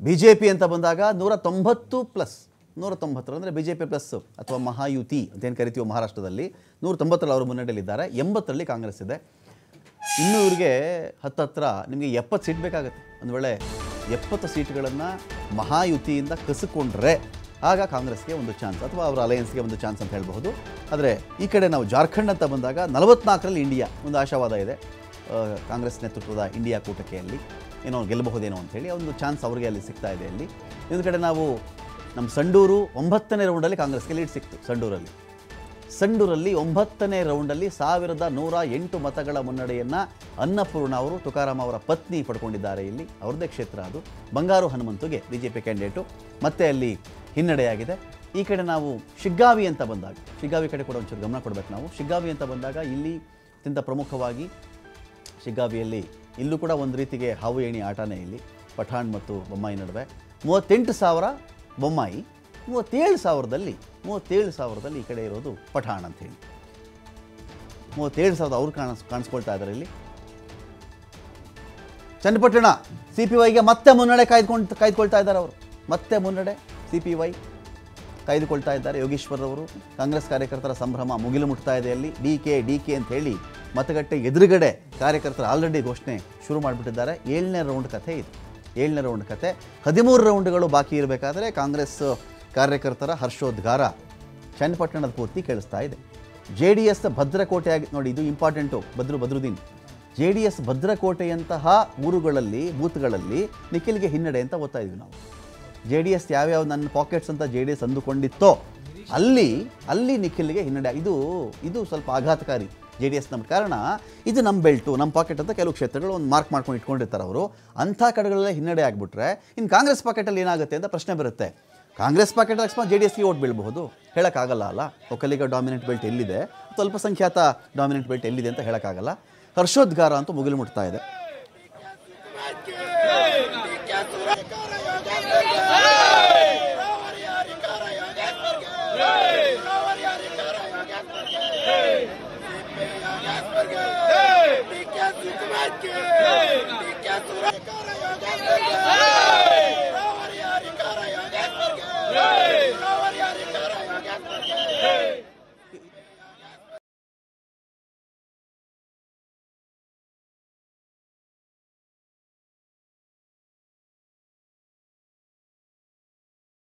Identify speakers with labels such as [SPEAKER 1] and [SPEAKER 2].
[SPEAKER 1] BJP ಅಂತ ಬಂದಾಗ 190+, 190 ಅಂದರೆ BJP ಪ್ಲಸ್ ಅಥವಾ ಮಹಾಯುತಿ ಅಂತೇನು ಕರಿತೀವೋ ಮಹಾರಾಷ್ಟ್ರದಲ್ಲಿ 190ರಲ್ಲಿ ಅವರು ಮುನ್ನಡೆಯಲ್ಲಿದ್ದಾರೆ. 80ರಲ್ಲಿ ಕಾಂಗ್ರೆಸ್ ಇದೆ. ಇನ್ನು ಇವರಿಗೆ ಹತ್ತಿರ ನಿಮಗೆ 70 ಸೀಟ್ ಬೇಕಾಗುತ್ತೆ. ಒಂದು ವೇಳೆ 70 ಸೀಟ್ಗಳನ್ನು ಮಹಾಯುತಿಯಿಂದ ಕಸಿಕೊಂಡ್ರೆ ಆಗ ಕಾಂಗ್ರೆಸ್ಗೆ ಒಂದು ಚಾನ್ಸ್ ಅಥವಾ ಅವರ ಅಲಯನ್ಸ್ಗೆ ಒಂದು ಚಾನ್ಸ್ ಅಂತ ಹೇಳಬಹುದು. ಆದರೆ ಈ ಕಡೆ ನಾವು ಜಾರ್ಖಂಡ್ ಅಂತ ಬಂದಾಗ 44ರಲ್ಲಿ ಇಂಡಿಯಾ ಒಂದು ಆಶಾವಾದ ಇದೆ. ಕಾಂಗ್ರೆಸ್ ನೇತೃತ್ವದ ಇಂಡಿಯಾ ಕೂಟಕ್ಕೆ ಅಲ್ಲಿ ಏನೋ ಗೆಲ್ಲಬಹುದೇನೋ ಅಂಥೇಳಿ ಒಂದು ಚಾನ್ಸ್ ಅವರಿಗೆ ಅಲ್ಲಿ ಸಿಗ್ತಾ ಇದೆ. ಅಲ್ಲಿ ಇನ್ನೊಂದು ಕಡೆ ನಾವು ನಮ್ಮ ಸಂಡೂರು 9ನೇ ರೌಂಡಲ್ಲಿ ಕಾಂಗ್ರೆಸ್ಗೆ ಲೀಡ್ ಸಿಕ್ತು. ಸಂಡೂರಲ್ಲಿ 9ನೇ ರೌಂಡಲ್ಲಿ 1108 ಮತಗಳ ಮುನ್ನಡೆಯನ್ನು ಅನ್ನಪೂರ್ಣ ಅವರು, ತುಕಾರಾಮ್ ಅವರ ಪತ್ನಿ ಪಡ್ಕೊಂಡಿದ್ದಾರೆ. ಇಲ್ಲಿ ಅವ್ರದ್ದೇ ಕ್ಷೇತ್ರ ಅದು. ಬಂಗಾರು ಹನುಮಂತುಗೆ BJP ಕ್ಯಾಂಡಿಡೇಟು ಮತ್ತೆ ಅಲ್ಲಿ ಹಿನ್ನಡೆಯಾಗಿದೆ. ಈ ಕಡೆ ನಾವು ಶಿಗ್ಗಾವಿ ಅಂತ ಬಂದಾಗ, ಶಿಗ್ಗಾವಿ ಕಡೆ ಕೂಡ ಒಂಚೂರು ಗಮನ ಕೊಡಬೇಕು ನಾವು. ಶಿಗ್ಗಾವಿ ಅಂತ ಬಂದಾಗ ಇಲ್ಲಿ ಅತ್ಯಂತ ಪ್ರಮುಖವಾಗಿ ಶಿಗ್ಗಾವಿಯಲ್ಲಿ ಇಲ್ಲೂ ಕೂಡ ಒಂದು ರೀತಿಗೆ ಹಾವು ಏಣಿ ಆಟನೇ. ಇಲ್ಲಿ ಪಠಾಣ್ ಮತ್ತು ಬೊಮ್ಮಾಯಿ ನಡುವೆ 38,000 ಬೊಮ್ಮಾಯಿ, 37,000ದಲ್ಲಿ ಈ ಕಡೆ ಇರೋದು ಪಠಾಣ್ ಅಂಥೇಳಿ. 37,000 ಅವರು ಕಾಣಿಸ್ಕೊಳ್ತಾ ಇದ್ದಾರೆ ಇಲ್ಲಿ. ಚನ್ನಪಟ್ಟಣ CPYಗೆ ಮತ್ತೆ ಮುನ್ನಡೆ ಕಾಯ್ದುಕೊಳ್ತಾ ಇದ್ದಾರೆ. ಅವರು ಮತ್ತೆ ಮುನ್ನಡೆ CPY ಕಾಯ್ದುಕೊಳ್ತಾ ಇದ್ದಾರೆ. ಯೋಗೇಶ್ವರ್ ಅವರು, ಕಾಂಗ್ರೆಸ್ ಕಾರ್ಯಕರ್ತರ ಸಂಭ್ರಮ ಮುಗಿಲು ಮುಟ್ತಾ ಇದೆ. ಅಲ್ಲಿ ಡಿ ಕೆ ಅಂತ ಹೇಳಿ ಮತಗಟ್ಟೆ ಎದುರುಗಡೆ ಕಾರ್ಯಕರ್ತರು ಆಲ್ರೆಡಿ ಘೋಷಣೆ ಶುರು ಮಾಡಿಬಿಟ್ಟಿದ್ದಾರೆ. 7ನೇ ರೌಂಡ್ ಕಥೆ ಇದು. 7ನೇ ರೌಂಡ್ ಕಥೆ. 13 ರೌಂಡ್ಗಳು ಬಾಕಿ ಇರಬೇಕಾದ್ರೆ ಕಾಂಗ್ರೆಸ್ ಕಾರ್ಯಕರ್ತರ ಹರ್ಷೋದ್ಗಾರ ಚನ್ನಪಟ್ಟಣದ ಪೂರ್ತಿ ಕೇಳಿಸ್ತಾ ಇದೆ. JDS ಭದ್ರಕೋಟೆಯಾಗಿ ನೋಡಿ, ಇದು ಇಂಪಾರ್ಟೆಂಟು. ಬದ್ರುದ್ದೀನ್ JDS ಭದ್ರಕೋಟೆಯಂತಹ ಊರುಗಳಲ್ಲಿ, ಬೂತ್ಗಳಲ್ಲಿ ನಿಖಿಲ್ಗೆ ಹಿನ್ನಡೆ ಅಂತ ಓದ್ತಾ ಇದ್ವಿ ನಾವು. JDS ಯಾವ್ಯಾವ ನನ್ನ ಪಾಕೆಟ್ಸ್ ಅಂತ JDS ಅಂದುಕೊಂಡಿತ್ತೋ ಅಲ್ಲಿ ನಿಖಿಲ್ಗೆ ಹಿನ್ನಡೆ. ಇದು ಸ್ವಲ್ಪ ಆಘಾತಕಾರಿ JDS. ನಮ್ಮ ಕಾರಣ ಇದು ನಮ್ಮ ಬೆಲ್ಟು, ನಮ್ಮ ಪಾಕೆಟ್ ಅಂತ ಕೆಲವು ಕ್ಷೇತ್ರಗಳು ಒಂದು ಮಾರ್ಕ್ ಮಾಡ್ಕೊಂಡು ಇಟ್ಕೊಂಡಿರ್ತಾರೆ ಅವರು. ಅಂಥ ಕಡೆಗಳಲ್ಲೇ ಹಿನ್ನಡೆ ಆಗಿಬಿಟ್ರೆ ಇನ್ನು ಕಾಂಗ್ರೆಸ್ ಪಾಕೆಟಲ್ಲಿ ಏನಾಗುತ್ತೆ ಅಂತ ಪ್ರಶ್ನೆ ಬರುತ್ತೆ. ಕಾಂಗ್ರೆಸ್ ಪಾಕೆಟ್ ಅಕಸ್ಮಾತ್ JDSಗೆ ಓಟ್ ಬೀಳಬಹುದು, ಹೇಳೋಕ್ಕಾಗಲ್ಲ ಅಲ್ಲ. ಒಕ್ಕಲಿಗ ಡಾಮಿನೆಂಟ್ ಬೆಲ್ಟ್ ಎಲ್ಲಿದೆ, ಅಲ್ಪಸಂಖ್ಯಾತ ಡಾಮಿನೆಂಟ್ ಬೆಲ್ಟ್ ಎಲ್ಲಿದೆ ಅಂತ ಹೇಳೋಕ್ಕಾಗಲ್ಲ. ಹರ್ಷೋದ್ಗಾರ ಅಂತೂ ಮುಗಿಲು ಮುಟ್ತಾ ಇದೆ.